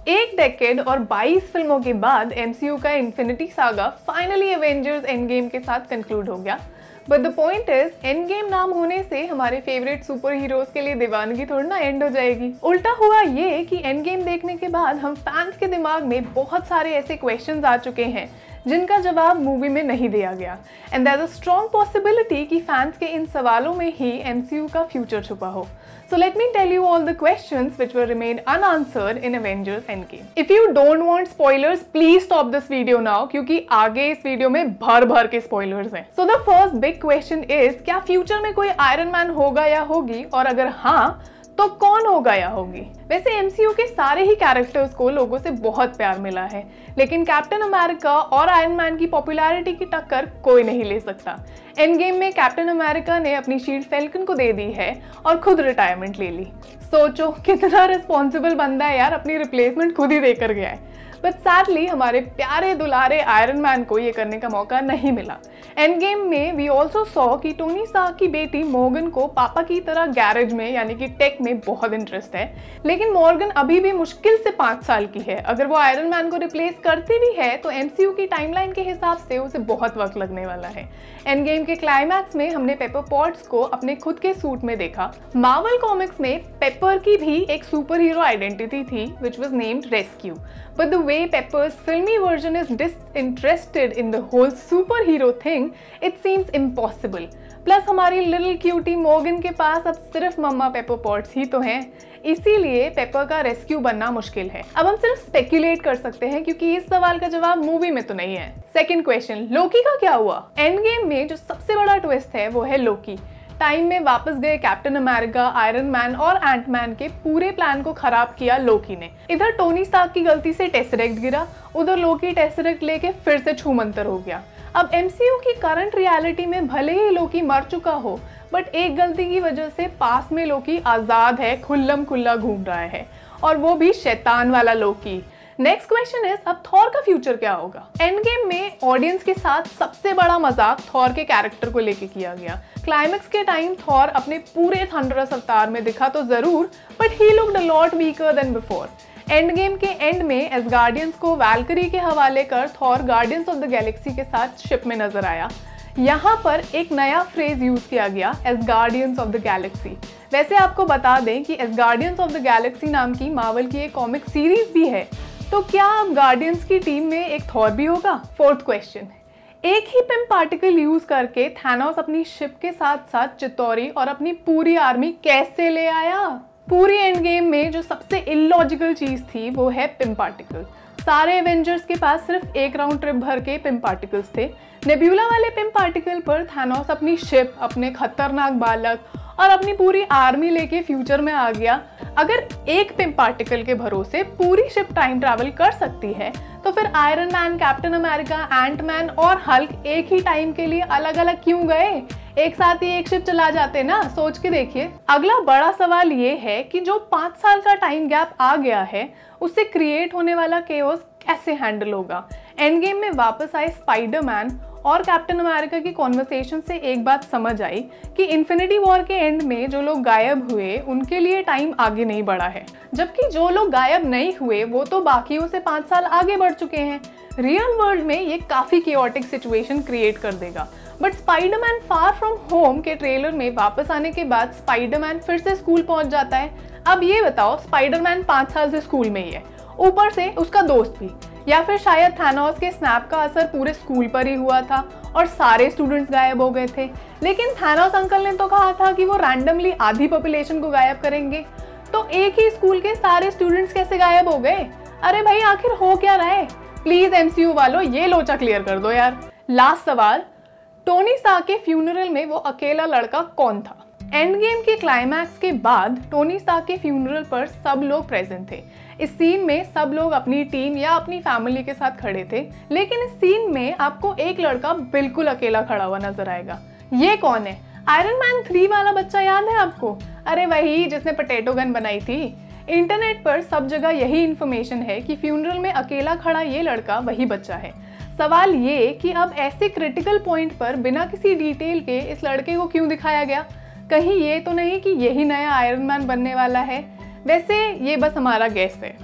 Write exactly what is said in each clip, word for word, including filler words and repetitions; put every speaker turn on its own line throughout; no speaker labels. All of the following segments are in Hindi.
एक डेकेड और बाईस फिल्मों के बाद एमसीयू का infinity saga finally Avengers end game के साथ कंक्लूड हो गया। But the point is, end game नाम होने से हमारे फेवरेट सुपर हीरोज के लिए दीवानगी थोड़ी ना एंड हो जाएगी। उल्टा हुआ ये कि एंड गेम देखने के बाद हम फैंस के दिमाग में बहुत सारे ऐसे क्वेश्चंस आ चुके हैं जिनका जवाब मूवी में नहीं दिया गया, and there is a strong possibility कि फैंस के इन सवालों में ही एमसीयू का फ्यूचर छुपा हो। So let me tell you all the questions which were remained unanswered in Avengers Endgame. If you don't want spoilers, please stop this video now क्योंकि आगे इस वीडियो में भर भर के spoilers हैं। So the first big question is, क्या फ्यूचर में कोई आयरन मैन होगा या होगी, और अगर हाँ तो कौन होगा या होगी। वैसे एमसीयू के सारे ही कैरेक्टर्स को लोगों से बहुत प्यार मिला है, लेकिन कैप्टन अमेरिका और आयरन मैन की पॉपुलैरिटी की टक्कर कोई नहीं ले सकता। एंड गेम में कैप्टन अमेरिका ने अपनी शील्ड फैल्कन को दे दी है और खुद रिटायरमेंट ले ली। सोचो कितना रिस्पॉन्सिबल बंदा है यार, अपनी रिप्लेसमेंट खुद ही देकर गया है। बट सैडली हमारे प्यारे दुलारे आयरन मैन को ये करने का मौका नहीं मिला। एंड गेम में वी ऑल्सो सॉ कि टोनी स्टार्क की बेटी मॉर्गन को पापा की तरह गैरेज में यानी कि टेक में बहुत इंटरेस्ट है, लेकिन मॉर्गन अभी भी मुश्किल से पाँच साल की है। अगर वो आयरन मैन को रिप्लेस करती भी है तो एमसीयू की टाइमलाइन के हिसाब से उसे बहुत वक्त लगने वाला है। एंड गेम के क्लाइमैक्स में हमने पेपर पॉट्स को अपने खुद के सूट में देखा। मार्वल कॉमिक्स में पेपर की भी एक सुपर हीरो आइडेंटिटी थी which was named rescue, but the way Pepper's filmy version is disinterested in the whole superhero thing, it seems impossible. Plus हमारी लिटिल क्यूटी मॉर्गन के पास अब सिर्फ मम्मा पेपर पॉट्स ही तो हैं, इसीलिए पेपर का रेस्क्यू बनना मुश्किल है। अब हम सिर्फ स्पेक्यूलेट कर सकते हैं क्योंकि इस सवाल का जवाब मूवी में तो नहीं है। सेकंड क्वेश्चन, लोकी का क्या हुआ? एंड गेम में जो सबसे बड़ा ट्विस्ट है वो है लोकी। टाइम में वापस गए कैप्टन अमेरिका, आयरन मैन और एंट मैन के पूरे प्लान को खराब किया लोकी ने। इधर टोनी स्टार्क की गलती से टेसरेक्ट गिरा, उधर लोकी टेसरेक्ट लेके फिर से छूमंतर हो गया। अब एमसीयू की करंट रियलिटी में भले ही लोकी मर चुका हो, बट एक गलती की वजह से पास में लोकी आजाद है, खुल्लम खुल्ला घूम रहा है, और वो भी शैतान वाला लोकी। नेक्स्ट क्वेश्चन इज, अब थॉर का फ्यूचर क्या होगा? एंड गेम में ऑडियंस के साथ सबसे बड़ा मजाक थॉर के कैरेक्टर को लेके किया गया। क्लाइमेक्स के टाइम थॉर अपने पूरे थंडरस अवतार में दिखा तो जरूर, but he looked a lot weaker than before. End game के एंड में एसगार्डियंस को वैल्करी के हवाले कर Thor Guardians of the Galaxy के साथ शिप में नजर आया। यहाँ पर एक नया फ्रेज यूज किया गया, एसगार्डियंस ऑफ द गैलेक्सी। वैसे आपको बता दें कि एसगार्डियंस ऑफ द गैलेक्सी नाम की मार्वल की एक कॉमिक सीरीज भी है, तो क्या अब गार्डियंस की टीम में एक थॉर भी होगा? फोर्थ क्वेश्चन, एक ही पिम पार्टिकल यूज करके थैनोस अपनी शिप के साथ साथ चित्तौरी और अपनी पूरी आर्मी कैसे ले आया? पूरी एंड गेम में जो सबसे इलॉजिकल चीज थी वो है पिम पार्टिकल। सारे एवेंजर्स के पास सिर्फ एक राउंड ट्रिप भर के पिम पार्टिकल्स थे। नेब्यूला वाले पिम पार्टिकल पर थैनोस अपनी शिप, अपने खतरनाक बालक और अपनी पूरी आर्मी लेके फ्यूचर में आ गया। अगर एक पिम पार्टिकल के भरोसे पूरी शिप टाइम ट्रैवल कर सकती है, तो फिर iron man, captain America, ant man और हल्क एक ही टाइम के लिए अलग अलग क्यों गए? एक साथ ही एक शिप चला जाते ना, सोच के देखिए। अगला बड़ा सवाल ये है कि जो पाँच साल का टाइम गैप आ गया है, उससे क्रिएट होने वाला केओस कैसे हैंडल होगा? एंड गेम में वापस आए स्पाइडरमैन और कैप्टन अमेरिका की कॉन्वर्सेशन से एक बात समझ आई कि इन्फिनिटी वॉर के एंड में जो लोग गायब हुए उनके लिए टाइम आगे नहीं बढ़ा है, जबकि जो लोग गायब नहीं हुए वो तो बाकियों से पाँच साल आगे बढ़ चुके हैं। रियल वर्ल्ड में ये काफी केओटिक सिचुएशन क्रिएट कर देगा। But Spiderman far from home के ट्रेलर में वापस आने के बाद स्पाइडरमैन फिर से स्कूल पहुंच जाता है। अब ये बताओ, स्पाइडरमैन पाँच साल से स्कूल में ही है, ऊपर से उसका दोस्त भी, या फिर शायद थैनोस के स्नैप का असर पूरे स्कूल पर ही हुआ था और सारे स्टूडेंट्स गायब हो गए थे। लेकिन थैनोस अंकल ने तो कहा था कि वो रैंडमली आधी पॉपुलेशन को गायब करेंगे, तो एक ही स्कूल के सारे स्टूडेंट्स कैसे गायब हो गए? अरे भाई, आखिर हो क्या रहा है? प्लीज एमसीयू वालों ये लोचा क्लियर कर दो यार। लास्ट सवाल, टोनी स्टार्क के फ्यूनरल में वो अकेला लड़का कौन था? एंड गेम के क्लाइमैक्स के बाद टोनी स्टार्क के फ्यूनरल पर सब लोग प्रेजेंट थे। इस सीन में सब लोग अपनी टीम या अपनी फैमिली के साथ खड़े थे, लेकिन इस सीन में आपको एक लड़का बिल्कुल अकेला खड़ा हुआ नजर आएगा। ये कौन है? आयरन मैन थ्री वाला बच्चा याद है आपको? अरे वही जिसने पोटैटो गन बनाई थी। इंटरनेट पर सब जगह यही इन्फॉर्मेशन है कि फ्यूनरल में अकेला खड़ा ये लड़का वही बच्चा है। सवाल ये कि अब ऐसे क्रिटिकल पॉइंट पर बिना किसी डिटेल के इस लड़के को क्यों दिखाया गया? कहीं ये तो नहीं कि यही नया आयरन मैन बनने वाला है? वैसे ये बस हमारा गेस है।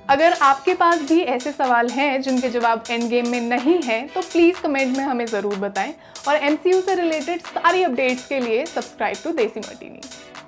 अगर आपके पास भी ऐसे सवाल हैं जिनके जवाब एंड गेम में नहीं हैं तो प्लीज़ कमेंट में हमें ज़रूर बताएं और एमसीयू से रिलेटेड सारी अपडेट्स के लिए सब्सक्राइब टू देसी मार्टिनी।